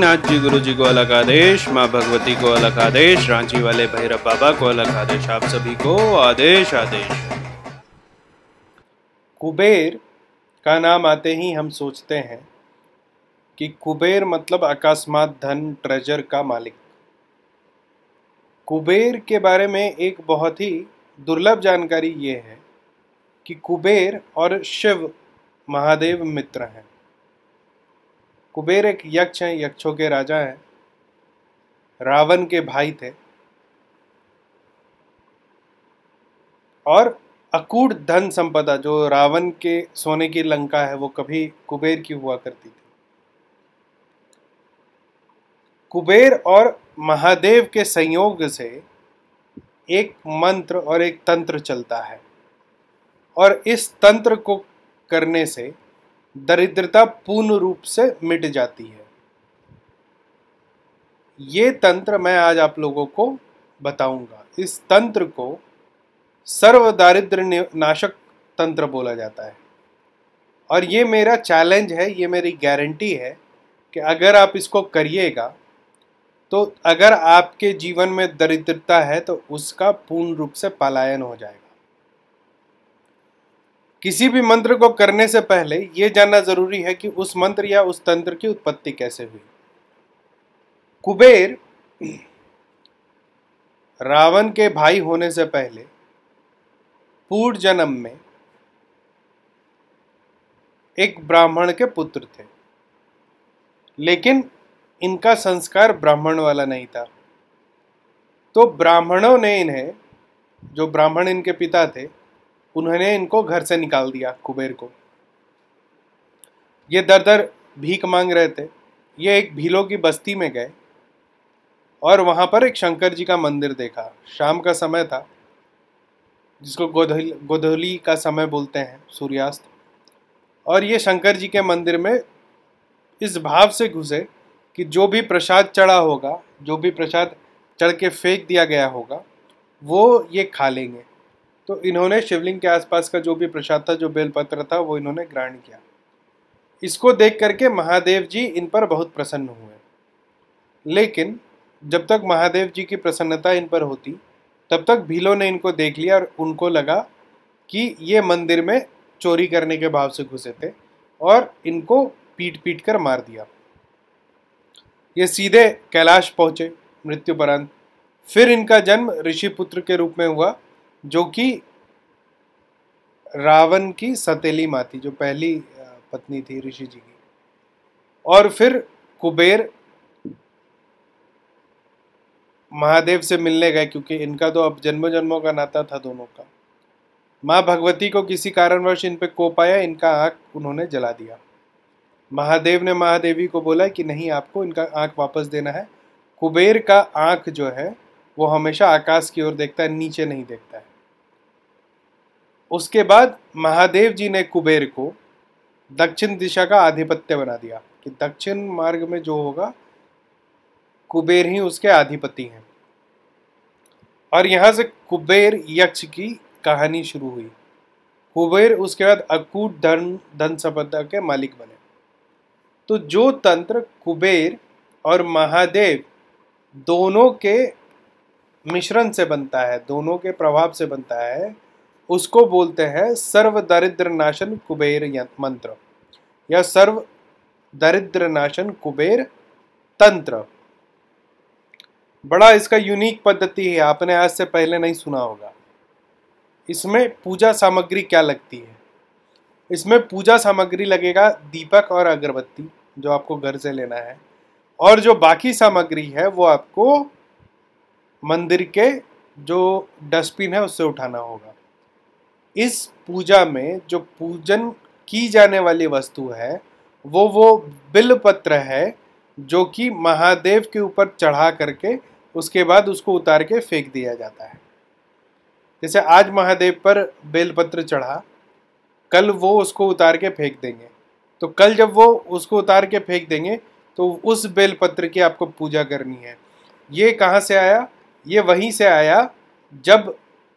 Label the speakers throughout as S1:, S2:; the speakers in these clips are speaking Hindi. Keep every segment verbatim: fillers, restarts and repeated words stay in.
S1: नाथ जी गुरु जी को अलग आदेश, माँ भगवती को अलग आदेश, रांची वाले भैरव बाबा को अलग आदेश, आप सभी को आदेश आदेश। कुबेर का नाम आते ही हम सोचते हैं कि कुबेर मतलब अकस्मात धन, ट्रेजर का मालिक। कुबेर के बारे में एक बहुत ही दुर्लभ जानकारी ये है कि कुबेर और शिव महादेव मित्र हैं। कुबेर एक यक्ष हैं, यक्षों के राजा हैं, रावण के भाई थे और अकूट धन संपदा जो रावण के सोने की लंका है वो कभी कुबेर की हुआ करती थी। कुबेर और महादेव के संयोग से एक मंत्र और एक तंत्र चलता है और इस तंत्र को करने से दरिद्रता पूर्ण रूप से मिट जाती है। ये तंत्र मैं आज आप लोगों को बताऊंगा। इस तंत्र को सर्व दारिद्र्य नाशक तंत्र बोला जाता है और ये मेरा चैलेंज है, ये मेरी गारंटी है कि अगर आप इसको करिएगा तो अगर आपके जीवन में दरिद्रता है तो उसका पूर्ण रूप से पलायन हो जाएगा। किसी भी मंत्र को करने से पहले यह जानना जरूरी है कि उस मंत्र या उस तंत्र की उत्पत्ति कैसे हुई। कुबेर रावण के भाई होने से पहले पूर्व जन्म में एक ब्राह्मण के पुत्र थे, लेकिन इनका संस्कार ब्राह्मण वाला नहीं था। तो ब्राह्मणों ने इन्हें, जो ब्राह्मण इनके पिता थे, उन्होंने इनको घर से निकाल दिया। कुबेर को ये दर दर भीख मांग रहे थे। ये एक भीलों की बस्ती में गए और वहां पर एक शंकर जी का मंदिर देखा। शाम का समय था, जिसको गोधूली गोधूली का समय बोलते हैं, सूर्यास्त। और ये शंकर जी के मंदिर में इस भाव से घुसे कि जो भी प्रसाद चढ़ा होगा, जो भी प्रसाद चढ़ के फेंक दिया गया होगा, वो ये खा लेंगे। तो इन्होंने शिवलिंग के आसपास का जो भी प्रसाद था, जो बेलपत्र था, वो इन्होंने ग्रहण किया। इसको देख करके महादेव जी इन पर बहुत प्रसन्न हुए। लेकिन जब तक महादेव जी की प्रसन्नता इन पर होती, तब तक भीलों ने इनको देख लिया और उनको लगा कि ये मंदिर में चोरी करने के भाव से घुसे थे और इनको पीट पीट कर मार दिया। ये सीधे कैलाश पहुंचे मृत्युपरांत। फिर इनका जन्म ऋषि पुत्र के रूप में हुआ, जो कि रावण की सतीली माँ थी, जो पहली पत्नी थी ऋषि जी की। और फिर कुबेर महादेव से मिलने गए, क्योंकि इनका तो अब जन्मों जन्मों का नाता था दोनों का। माँ भगवती को किसी कारणवश इन पे कोप आया, इनका आंख उन्होंने जला दिया। महादेव ने महादेवी को बोला कि नहीं, आपको इनका आंख वापस देना है। कुबेर का आंख जो है वो हमेशा आकाश की ओर देखता है, नीचे नहीं देखता है। उसके बाद महादेव जी ने कुबेर को दक्षिण दिशा का आधिपत्य बना दिया कि दक्षिण मार्ग में जो होगा कुबेर ही उसके अधिपति हैं। और यहां से कुबेर यक्ष की कहानी शुरू हुई। कुबेर उसके बाद अकूट धन धन संपदा के मालिक बने। तो जो तंत्र कुबेर और महादेव दोनों के मिश्रण से बनता है, दोनों के प्रभाव से बनता है, उसको बोलते हैं सर्व दारिद्र्य नाशन कुबेर मंत्र या सर्व दारिद्र्य नाशन कुबेर तंत्र। बड़ा इसका यूनिक पद्धति है, आपने आज से पहले नहीं सुना होगा। इसमें पूजा सामग्री क्या लगती है? इसमें पूजा सामग्री लगेगा दीपक और अगरबत्ती, जो आपको घर से लेना है, और जो बाकी सामग्री है वो आपको मंदिर के जो डस्टबिन है उससे उठाना होगा। इस पूजा में जो पूजन की जाने वाली वस्तु है वो वो बिल्वपत्र है, जो कि महादेव के ऊपर चढ़ा करके उसके बाद उसको उतार के फेंक दिया जाता है। जैसे आज महादेव पर बेलपत्र चढ़ा, कल वो उसको उतार के फेंक देंगे। तो कल जब वो उसको उतार के फेंक देंगे तो उस बेलपत्र की आपको पूजा करनी है। ये कहाँ से आया? ये वहीं से आया जब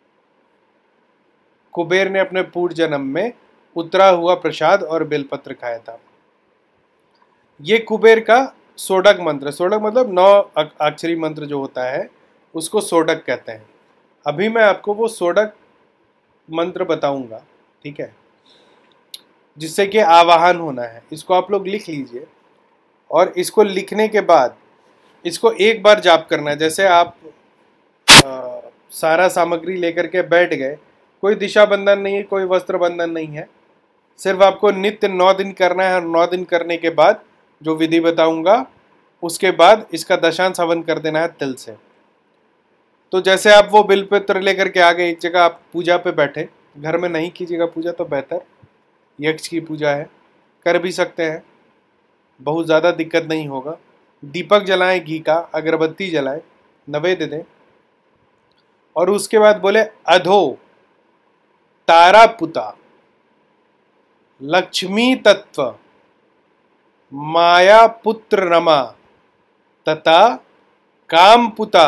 S1: कुबेर ने अपने पूर्व जन्म में उतरा हुआ प्रसाद और बेलपत्र खाया था। ये कुबेर का सोडक मंत्र, सोडक मतलब नौ अक्षरी मंत्र जो होता है उसको सोडक कहते हैं। अभी मैं आपको वो सोडक मंत्र बताऊंगा, ठीक है, जिससे कि आवाहन होना है। इसको आप लोग लिख लीजिए और इसको लिखने के बाद इसको एक बार जाप करना है। जैसे आप आ, सारा सामग्री लेकर के बैठ गए, कोई दिशा बंधन नहीं है, कोई वस्त्र बंधन नहीं है, सिर्फ आपको नित्य नौ दिन करना है। और नौ दिन करने के बाद जो विधि बताऊंगा उसके बाद इसका दशांश हवन कर देना है तिल से। तो जैसे आप वो बिलपत्र लेकर के आ गए एक जगह, आप पूजा पे बैठे, घर में नहीं कीजिएगा पूजा तो बेहतर, यक्ष की पूजा है, कर भी सकते हैं, बहुत ज़्यादा दिक्कत नहीं होगा। दीपक जलाएं घी का, अगरबत्ती जलाएं, नवेद्य दें और उसके बाद बोले अधो तारा पुता लक्ष्मी तत्व माया पुत्र रमा तथा कामपुता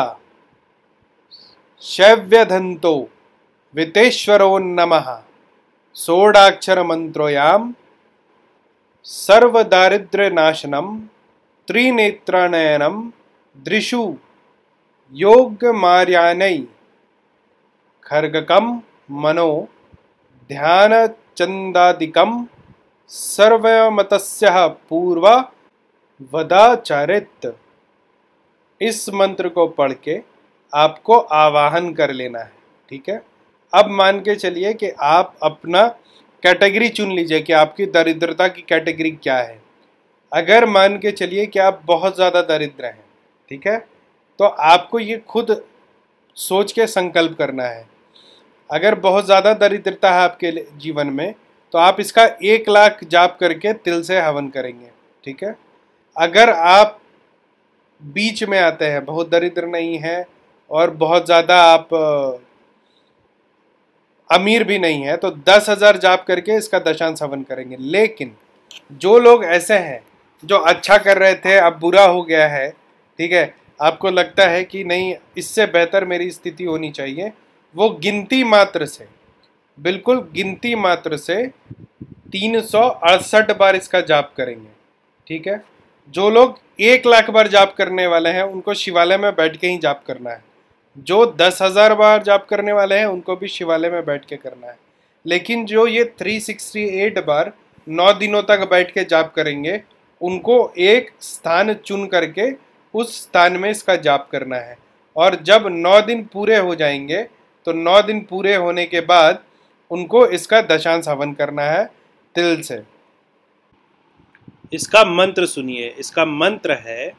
S1: शैव्यधंतो वितेश्वरो नमः षोडाक्षर मंत्रोयाम सर्वदारिद्र्य नाशनम त्रिनेत्रानयनम दृशु योग मार्यानै खर्गकम मनो ध्यान चंदादिकम सर्वमतस्य पूर्व वदाचारित। इस मंत्र को पढ़ के आपको आवाहन कर लेना है, ठीक है। अब मान के चलिए कि आप अपना कैटेगरी चुन लीजिए कि आपकी दरिद्रता की कैटेगरी क्या है। अगर मान के चलिए कि आप बहुत ज़्यादा दरिद्र हैं, ठीक है, तो आपको ये खुद सोच के संकल्प करना है। अगर बहुत ज़्यादा दरिद्रता है आपके जीवन में तो आप इसका एक लाख जाप करके तिल से हवन करेंगे, ठीक है। अगर आप बीच में आते हैं, बहुत दरिद्र नहीं है और बहुत ज़्यादा आप अमीर भी नहीं है, तो दस हजार जाप करके इसका दशांश हवन करेंगे। लेकिन जो लोग ऐसे हैं जो अच्छा कर रहे थे अब बुरा हो गया है, ठीक है, आपको लगता है कि नहीं इससे बेहतर मेरी स्थिति होनी चाहिए, वो गिनती मात्र से, बिल्कुल गिनती मात्र से तीन सौ अड़सठ बार इसका जाप करेंगे, ठीक है। जो लोग एक लाख बार जाप करने वाले हैं उनको शिवालय में बैठ के ही जाप करना है। जो दस हजार बार जाप करने वाले हैं उनको भी शिवालय में बैठ के करना है। लेकिन जो ये तीन सौ अड़सठ बार नौ दिनों तक बैठ के जाप करेंगे उनको एक स्थान चुन करके उस स्थान में इसका जाप करना है। और जब नौ दिन पूरे हो जाएंगे तो नौ दिन पूरे होने के बाद उनको इसका दशांश हवन करना है तिल से। इसका मंत्र सुनिए, इसका मंत्र है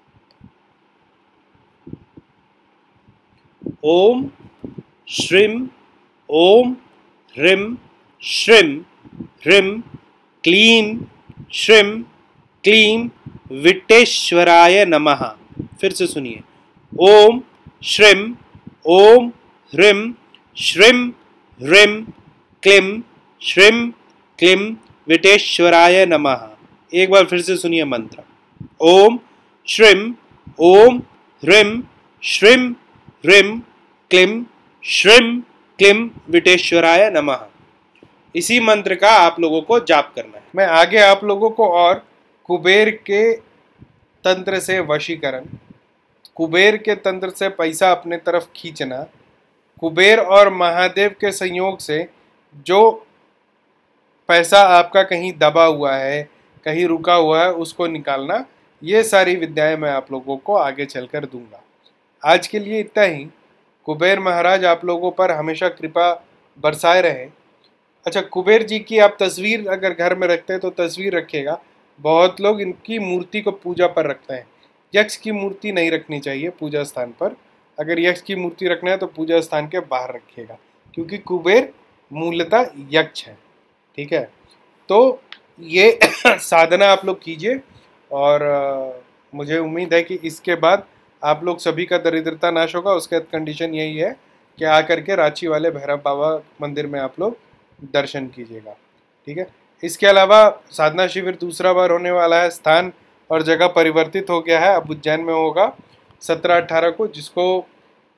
S1: ओम श्रीम ओम ह्रीम श्रीम ह्रीम क्लीम श्रीम क्लीम विटेश्वराय नमः। फिर से सुनिए, ओम श्रीम ओम ह्रीम श्रीम ह्रीम क्लीम श्रीम क्लीम विटेश्वराय नमः। एक बार फिर से सुनिए मंत्र, ओम श्रीम ओम ह्रीम श्रीम ह्रीम क्लीम श्रीम क्लीम विटेश्वराय नमः। इसी मंत्र का आप लोगों को जाप करना है। मैं आगे आप लोगों को और कुबेर के तंत्र से वशीकरण, कुबेर के तंत्र से पैसा अपने तरफ खींचना, कुबेर और महादेव के संयोग से जो पैसा आपका कहीं दबा हुआ है, कहीं रुका हुआ है, उसको निकालना, ये सारी विद्याएं मैं आप लोगों को आगे चलकर दूंगा। आज के लिए इतना ही। कुबेर महाराज आप लोगों पर हमेशा कृपा बरसाए रहे। अच्छा, कुबेर जी की आप तस्वीर अगर घर में रखते हैं तो तस्वीर रखिएगा। बहुत लोग इनकी मूर्ति को पूजा पर रखते हैं। यक्ष की मूर्ति नहीं रखनी चाहिए पूजा स्थान पर। अगर यक्ष की मूर्ति रखना है तो पूजा स्थान के बाहर रखिएगा, क्योंकि कुबेर मूलतः यक्ष है, ठीक है। तो ये साधना आप लोग कीजिए और आ, मुझे उम्मीद है कि इसके बाद आप लोग सभी का दरिद्रता नाश होगा। उसके बाद कंडीशन यही है कि आकर के रांची वाले भैरव बाबा मंदिर में आप लोग दर्शन कीजिएगा, ठीक है। इसके अलावा साधना शिविर दूसरा बार होने वाला है। स्थान और जगह परिवर्तित हो गया है, अब उज्जैन में होगा सत्रह अट्ठारह को, जिसको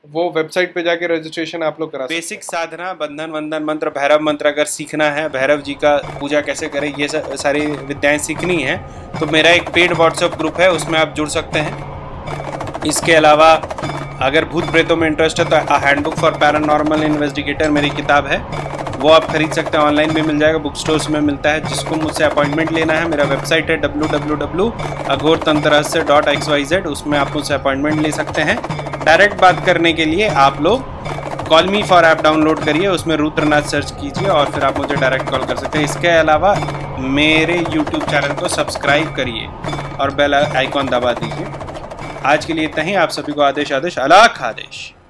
S1: वो वेबसाइट पे जाके रजिस्ट्रेशन आप लोग करा सकते हैं।
S2: बेसिक साधना, बंधन वंदन मंत्र, भैरव मंत्र अगर सीखना है, भैरव जी का पूजा कैसे करें, ये सारी विद्याएं सीखनी है तो मेरा एक पेड व्हाट्सएप ग्रुप है, उसमें आप जुड़ सकते हैं। इसके अलावा अगर भूत प्रेतों में इंटरेस्ट है तो हैंडबुक फॉर पैरानॉर्मल इन्वेस्टिगेटर मेरी किताब है, वो आप खरीद सकते हैं, ऑनलाइन भी मिल जाएगा, बुक स्टोर्स में मिलता है। जिसको मुझसे अपॉइंटमेंट लेना है, मेरा वेबसाइट है W W W dot Aghor Tantra Rahasya dot x Y Z, उसमें आप मुझसे अपॉइंटमेंट ले सकते हैं। डायरेक्ट बात करने के लिए आप लोग call me for app download करिए, उसमें रुद्रनाथ सर्च कीजिए और फिर आप मुझे डायरेक्ट कॉल कर सकते हैं। इसके अलावा मेरे यूट्यूब चैनल को सब्सक्राइब करिए और बेल आइकॉन दबा दीजिए। आज के लिए इतना ही, आप सभी को आदेश आदेश, अलख आदेश।